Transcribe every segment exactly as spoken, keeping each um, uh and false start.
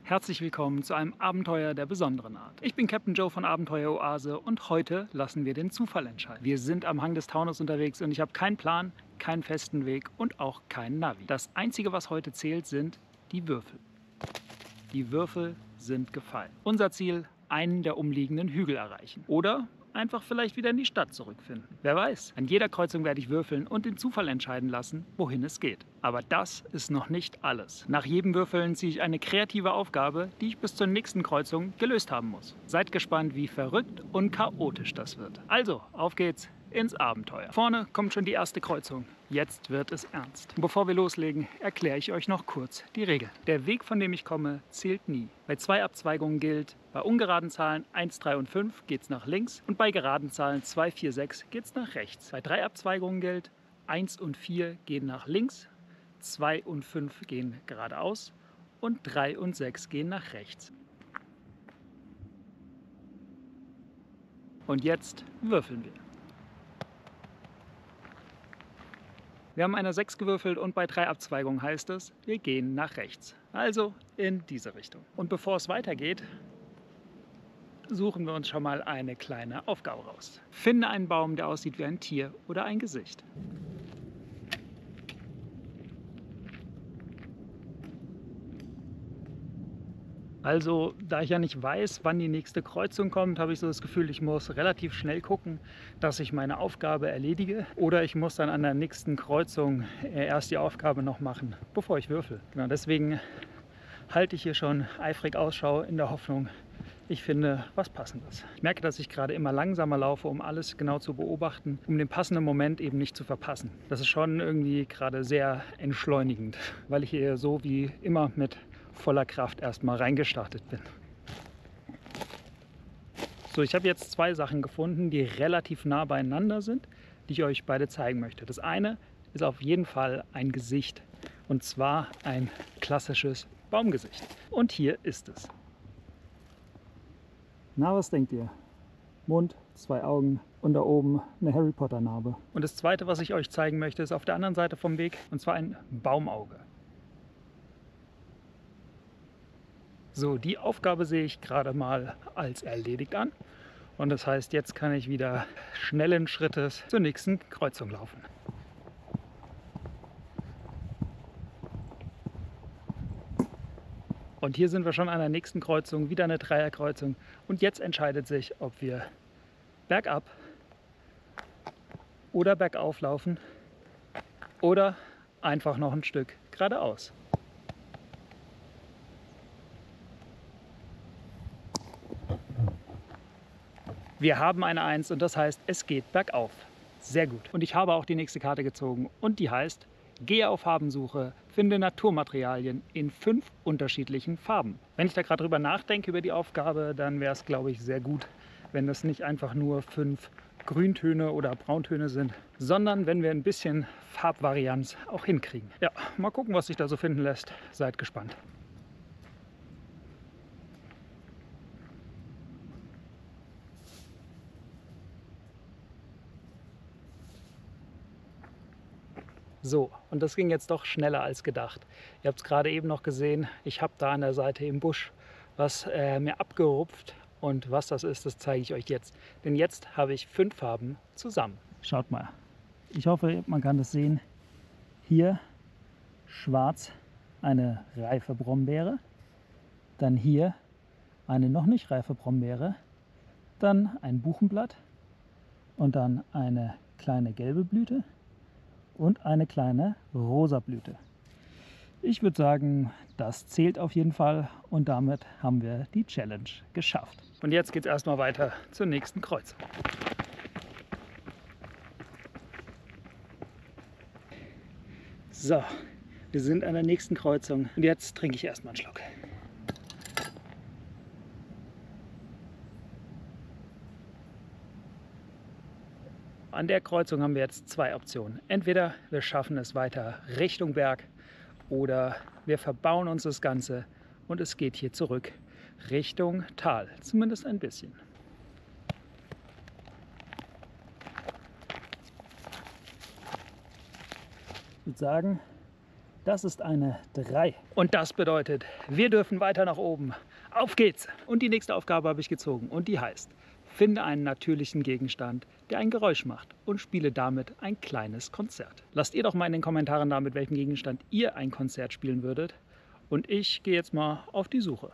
Herzlich willkommen zu einem Abenteuer der besonderen Art. Ich bin Captain Joe von Abenteuer Oase und heute lassen wir den Zufall entscheiden. Wir sind am Hang des Taunus unterwegs und ich habe keinen Plan, keinen festen Weg und auch keinen Navi. Das Einzige, was heute zählt, sind die Würfel. Die Würfel sind gefallen. Unser Ziel, einen der umliegenden Hügel erreichen. Oder einfach vielleicht wieder in die Stadt zurückfinden. Wer weiß, an jeder Kreuzung werde ich würfeln und den Zufall entscheiden lassen, wohin es geht. Aber das ist noch nicht alles. Nach jedem Würfeln ziehe ich eine kreative Aufgabe, die ich bis zur nächsten Kreuzung gelöst haben muss. Seid gespannt, wie verrückt und chaotisch das wird. Also, auf geht's ins Abenteuer. Vorne kommt schon die erste Kreuzung. Jetzt wird es ernst. Und bevor wir loslegen, erkläre ich euch noch kurz die Regeln. Der Weg, von dem ich komme, zählt nie. Bei zwei Abzweigungen gilt, bei ungeraden Zahlen eins, drei und fünf geht es nach links und bei geraden Zahlen zwei, vier, sechs geht es nach rechts. Bei drei Abzweigungen gilt, eins und vier gehen nach links, zwei und fünf gehen geradeaus und drei und sechs gehen nach rechts. Und jetzt würfeln wir. Wir haben eine sechs gewürfelt und bei drei Abzweigungen heißt es, wir gehen nach rechts. Also in diese Richtung. Und bevor es weitergeht, suchen wir uns schon mal eine kleine Aufgabe raus. Finde einen Baum, der aussieht wie ein Tier oder ein Gesicht. Also, da ich ja nicht weiß, wann die nächste Kreuzung kommt, habe ich so das Gefühl, ich muss relativ schnell gucken, dass ich meine Aufgabe erledige. Oder ich muss dann an der nächsten Kreuzung erst die Aufgabe noch machen, bevor ich würfel. Genau, deswegen halte ich hier schon eifrig Ausschau in der Hoffnung, ich finde was Passendes. Ich merke, dass ich gerade immer langsamer laufe, um alles genau zu beobachten, um den passenden Moment eben nicht zu verpassen. Das ist schon irgendwie gerade sehr entschleunigend, weil ich hier so wie immer mit voller Kraft erstmal reingestartet bin. So, ich habe jetzt zwei Sachen gefunden, die relativ nah beieinander sind, die ich euch beide zeigen möchte. Das eine ist auf jeden Fall ein Gesicht, und zwar ein klassisches Baumgesicht. Und hier ist es. Na, was denkt ihr? Mund, zwei Augen und da oben eine Harry Potter Narbe. Und das zweite, was ich euch zeigen möchte, ist auf der anderen Seite vom Weg, und zwar ein Baumauge. So, die Aufgabe sehe ich gerade mal als erledigt an. Und das heißt, jetzt kann ich wieder schnellen Schrittes zur nächsten Kreuzung laufen. Und hier sind wir schon an der nächsten Kreuzung, wieder eine Dreierkreuzung. Und jetzt entscheidet sich, ob wir bergab oder bergauf laufen oder einfach noch ein Stück geradeaus. Wir haben eine eins und das heißt, es geht bergauf. Sehr gut. Und ich habe auch die nächste Karte gezogen und die heißt, gehe auf Farbensuche, finde Naturmaterialien in fünf unterschiedlichen Farben. Wenn ich da gerade drüber nachdenke über die Aufgabe, dann wäre es, glaube ich, sehr gut, wenn das nicht einfach nur fünf Grüntöne oder Brauntöne sind, sondern wenn wir ein bisschen Farbvarianz auch hinkriegen. Ja, mal gucken, was sich da so finden lässt. Seid gespannt. So, und das ging jetzt doch schneller als gedacht. Ihr habt es gerade eben noch gesehen, ich habe da an der Seite im Busch was äh, mir abgerupft. Und was das ist, das zeige ich euch jetzt. Denn jetzt habe ich fünf Farben zusammen. Schaut mal. Ich hoffe, man kann das sehen. Hier schwarz, eine reife Brombeere. Dann hier eine noch nicht reife Brombeere. Dann ein Buchenblatt. Und dann eine kleine gelbe Blüte. Und eine kleine rosa Blüte. Ich würde sagen, das zählt auf jeden Fall und damit haben wir die Challenge geschafft. Und jetzt geht es erstmal weiter zur nächsten Kreuzung. So, wir sind an der nächsten Kreuzung und jetzt trinke ich erstmal einen Schluck. An der Kreuzung haben wir jetzt zwei Optionen. Entweder wir schaffen es weiter Richtung Berg oder wir verbauen uns das Ganze und es geht hier zurück Richtung Tal, zumindest ein bisschen. Ich würde sagen, Das ist eine drei. Und das bedeutet, wir dürfen weiter nach oben. Auf geht's! Und die nächste Aufgabe habe ich gezogen und die heißt: Finde einen natürlichen Gegenstand, der ein Geräusch macht und spiele damit ein kleines Konzert. Lasst ihr doch mal in den Kommentaren da, mit welchem Gegenstand ihr ein Konzert spielen würdet. Und ich gehe jetzt mal auf die Suche.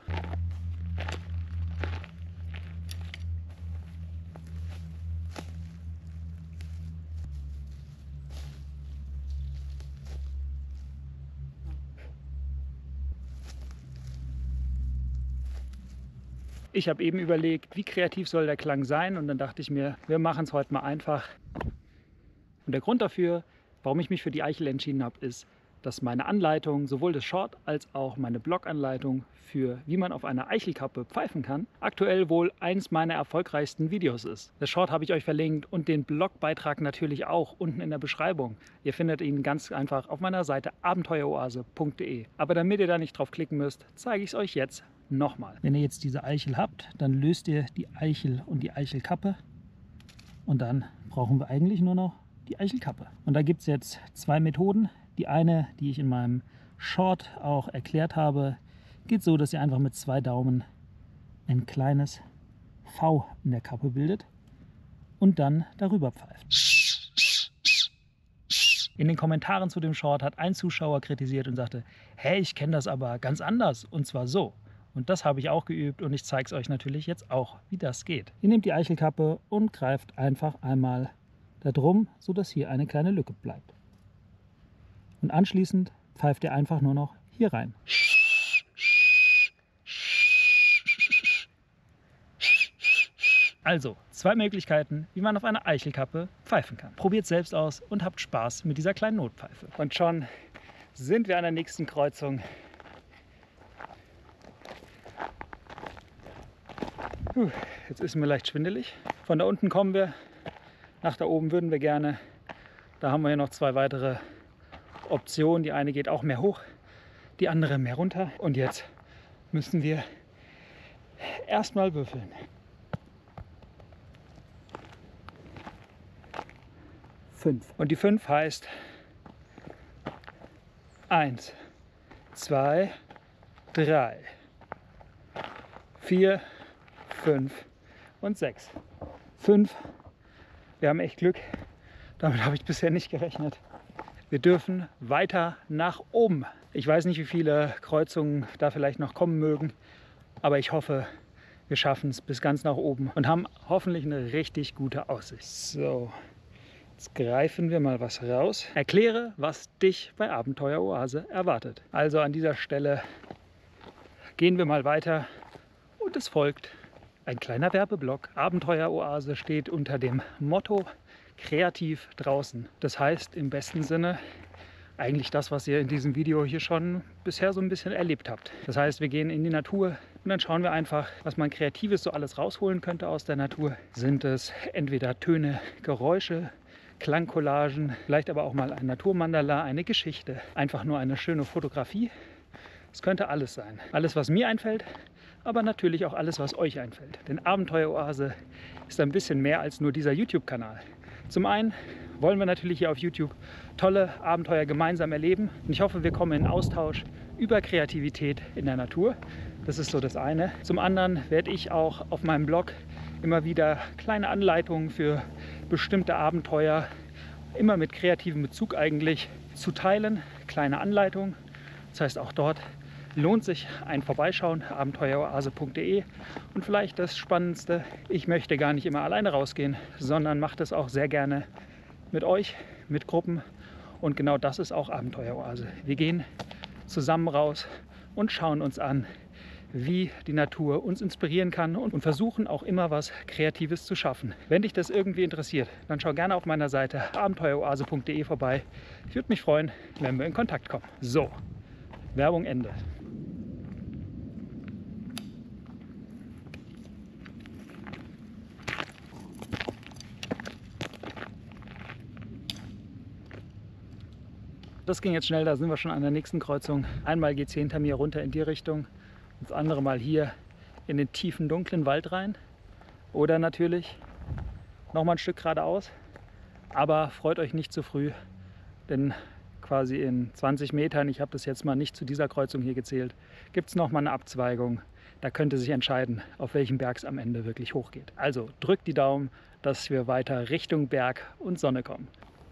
Ich habe eben überlegt, wie kreativ soll der Klang sein, und dann dachte ich mir, wir machen es heute mal einfach. Und der Grund dafür, warum ich mich für die Eichel entschieden habe, ist, dass meine Anleitung, sowohl das Short als auch meine Bloganleitung für wie man auf einer Eichelkappe pfeifen kann, aktuell wohl eins meiner erfolgreichsten Videos ist. Das Short habe ich euch verlinkt und den Blogbeitrag natürlich auch unten in der Beschreibung. Ihr findet ihn ganz einfach auf meiner Seite abenteueroase punkt de. Aber damit ihr da nicht drauf klicken müsst, zeige ich es euch jetzt nochmal. Wenn ihr jetzt diese Eichel habt, dann löst ihr die Eichel und die Eichelkappe und dann brauchen wir eigentlich nur noch die Eichelkappe. Und da gibt es jetzt zwei Methoden. Die eine, die ich in meinem Short auch erklärt habe, geht so, dass ihr einfach mit zwei Daumen ein kleines V in der Kappe bildet und dann darüber pfeift. In den Kommentaren zu dem Short hat ein Zuschauer kritisiert und sagte, hey, ich kenne das aber ganz anders, und zwar so. Und das habe ich auch geübt und ich zeige es euch natürlich jetzt auch, wie das geht. Ihr nehmt die Eichelkappe und greift einfach einmal da drum, sodass hier eine kleine Lücke bleibt. Und anschließend pfeift ihr einfach nur noch hier rein. Also, zwei Möglichkeiten, wie man auf einer Eichelkappe pfeifen kann. Probiert selbst aus und habt Spaß mit dieser kleinen Notpfeife. Und schon sind wir an der nächsten Kreuzung. Puh, jetzt ist mir leicht schwindelig. Von da unten kommen wir, nach da oben würden wir gerne. Da haben wir hier noch zwei weitere Optionen. Die eine geht auch mehr hoch, die andere mehr runter. Und jetzt müssen wir erstmal würfeln. Fünf. Und die fünf heißt eins, zwei, drei, vier, fünf und sechs. fünf. Wir haben echt Glück. Damit habe ich bisher nicht gerechnet. Wir dürfen weiter nach oben. Ich weiß nicht, wie viele Kreuzungen da vielleicht noch kommen mögen, aber ich hoffe, wir schaffen es bis ganz nach oben und haben hoffentlich eine richtig gute Aussicht. So, jetzt greifen wir mal was raus. Erkläre, was dich bei Abenteuer Oase erwartet. Also an dieser Stelle gehen wir mal weiter und es folgt ein kleiner Werbeblock. Abenteuer Oase steht unter dem Motto kreativ draußen. Das heißt im besten Sinne eigentlich das, was ihr in diesem Video hier schon bisher so ein bisschen erlebt habt. Das heißt, wir gehen in die Natur und dann schauen wir einfach, was man Kreatives so alles rausholen könnte aus der Natur. Sind es entweder Töne, Geräusche, Klangcollagen, vielleicht aber auch mal ein Naturmandala, eine Geschichte, einfach nur eine schöne Fotografie. Es könnte alles sein. Alles, was mir einfällt, aber natürlich auch alles, was euch einfällt. Denn Abenteuer Oase ist ein bisschen mehr als nur dieser YouTube-Kanal. Zum einen wollen wir natürlich hier auf YouTube tolle Abenteuer gemeinsam erleben. Und ich hoffe, wir kommen in Austausch über Kreativität in der Natur. Das ist so das eine. Zum anderen werde ich auch auf meinem Blog immer wieder kleine Anleitungen für bestimmte Abenteuer, immer mit kreativem Bezug eigentlich, zu teilen. Kleine Anleitungen. Das heißt, auch dort lohnt sich ein Vorbeischauen, abenteueroase punkt de. Und vielleicht das Spannendste, ich möchte gar nicht immer alleine rausgehen, sondern mache das auch sehr gerne mit euch, mit Gruppen. Und genau das ist auch Abenteuer Oase. Wir gehen zusammen raus und schauen uns an, wie die Natur uns inspirieren kann und versuchen auch immer was Kreatives zu schaffen. Wenn dich das irgendwie interessiert, dann schau gerne auf meiner Seite abenteueroase punkt de vorbei. Ich würde mich freuen, wenn wir in Kontakt kommen. So, Werbung Ende. Das ging jetzt schnell, da sind wir schon an der nächsten Kreuzung. Einmal geht es hier hinter mir runter in die Richtung, das andere Mal hier in den tiefen, dunklen Wald rein. Oder natürlich noch mal ein Stück geradeaus. Aber freut euch nicht zu früh, denn quasi in zwanzig Metern, ich habe das jetzt mal nicht zu dieser Kreuzung hier gezählt, gibt es nochmal eine Abzweigung. Da könnte sich entscheiden, auf welchem Berg es am Ende wirklich hochgeht. Also drückt die Daumen, dass wir weiter Richtung Berg und Sonne kommen.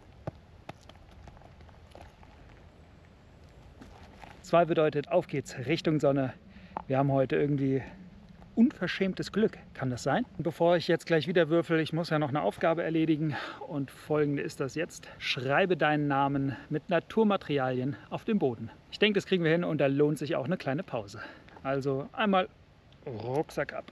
zwei bedeutet, auf geht's Richtung Sonne. Wir haben heute irgendwie unverschämtes Glück. Kann das sein? Und bevor ich jetzt gleich wieder würfel, ich muss ja noch eine Aufgabe erledigen. Und folgende ist das jetzt. Schreibe deinen Namen mit Naturmaterialien auf dem Boden. Ich denke, das kriegen wir hin und da lohnt sich auch eine kleine Pause. Also einmal Rucksack ab.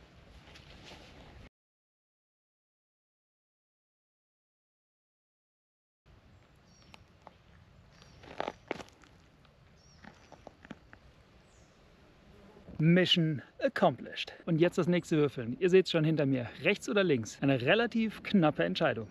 Mission accomplished. Und jetzt das nächste Würfeln. Ihr seht es schon hinter mir. Rechts oder links? Eine relativ knappe Entscheidung.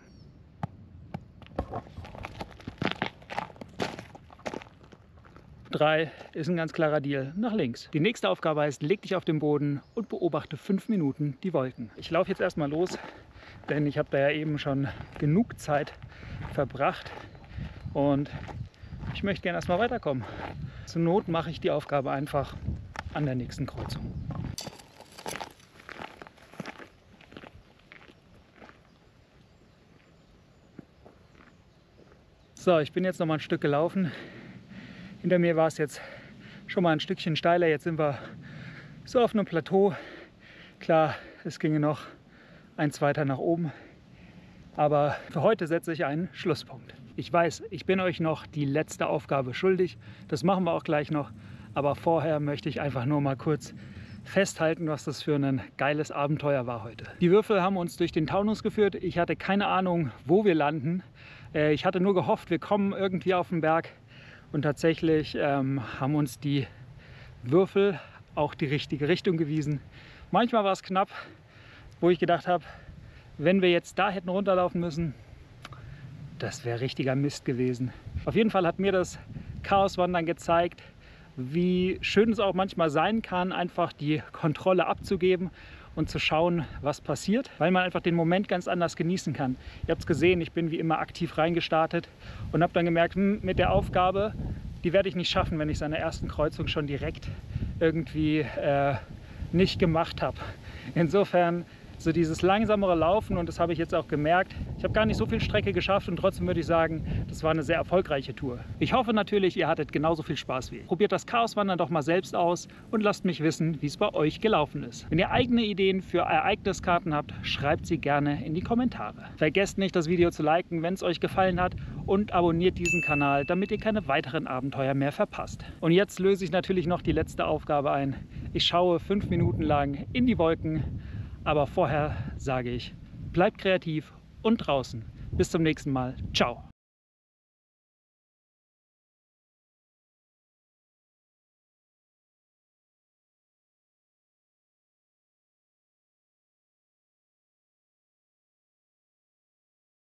drei ist ein ganz klarer Deal nach links. Die nächste Aufgabe heißt, leg dich auf den Boden und beobachte fünf Minuten die Wolken. Ich laufe jetzt erstmal los, denn ich habe da ja eben schon genug Zeit verbracht und ich möchte gerne erstmal weiterkommen. Zur Not mache ich die Aufgabe einfach an der nächsten Kreuzung. So, ich bin jetzt noch mal ein Stück gelaufen. Hinter mir war es jetzt schon mal ein Stückchen steiler. Jetzt sind wir so auf einem Plateau. Klar, es ginge noch eins weiter nach oben. Aber für heute setze ich einen Schlusspunkt. Ich weiß, ich bin euch noch die letzte Aufgabe schuldig. Das machen wir auch gleich noch. Aber vorher möchte ich einfach nur mal kurz festhalten, was das für ein geiles Abenteuer war heute. Die Würfel haben uns durch den Taunus geführt. Ich hatte keine Ahnung, wo wir landen. Ich hatte nur gehofft, wir kommen irgendwie auf den Berg. Und tatsächlich ähm, haben uns die Würfel auch die richtige Richtung gewiesen. Manchmal war es knapp, wo ich gedacht habe, wenn wir jetzt da hätten runterlaufen müssen, das wäre richtiger Mist gewesen. Auf jeden Fall hat mir das Chaoswandern gezeigt, wie schön es auch manchmal sein kann, einfach die Kontrolle abzugeben und zu schauen, was passiert, weil man einfach den Moment ganz anders genießen kann. Ihr habt es gesehen, ich bin wie immer aktiv reingestartet und habe dann gemerkt, hm, mit der Aufgabe, die werde ich nicht schaffen, wenn ich es an der ersten Kreuzung schon direkt irgendwie äh, nicht gemacht habe. Insofern so dieses langsamere Laufen, und das habe ich jetzt auch gemerkt. Ich habe gar nicht so viel Strecke geschafft und trotzdem würde ich sagen, das war eine sehr erfolgreiche Tour. Ich hoffe natürlich, ihr hattet genauso viel Spaß wie ich. Probiert das Chaoswandern doch mal selbst aus und lasst mich wissen, wie es bei euch gelaufen ist. Wenn ihr eigene Ideen für Ereigniskarten habt, schreibt sie gerne in die Kommentare. Vergesst nicht, das Video zu liken, wenn es euch gefallen hat, und abonniert diesen Kanal, damit ihr keine weiteren Abenteuer mehr verpasst. Und jetzt löse ich natürlich noch die letzte Aufgabe ein. Ich schaue fünf Minuten lang in die Wolken. Aber vorher sage ich, bleibt kreativ und draußen. Bis zum nächsten Mal. Ciao.